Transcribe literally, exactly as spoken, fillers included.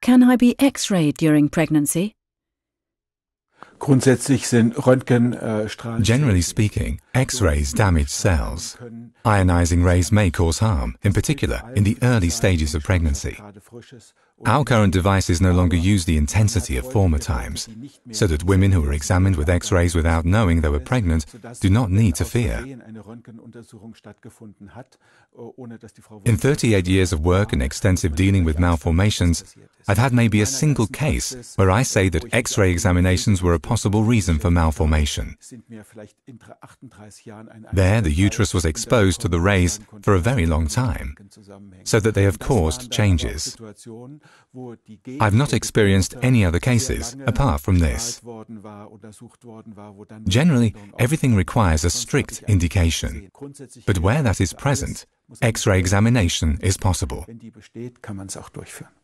Can I be X-rayed during pregnancy? Generally speaking, X-rays damage cells. Ionizing rays may cause harm, in particular in the early stages of pregnancy. Our current devices no longer use the intensity of former times, so that women who were examined with X-rays without knowing they were pregnant do not need to fear. In thirty-eight years of work and extensive dealing with malformations, I've had maybe a single case where I say that X-ray examinations were a possible reason for malformation. There, the uterus was exposed to the rays for a very long time, so that they have caused changes. I've not experienced any other cases apart from this. Generally, everything requires a strict indication, but where that is present, X-ray examination is possible.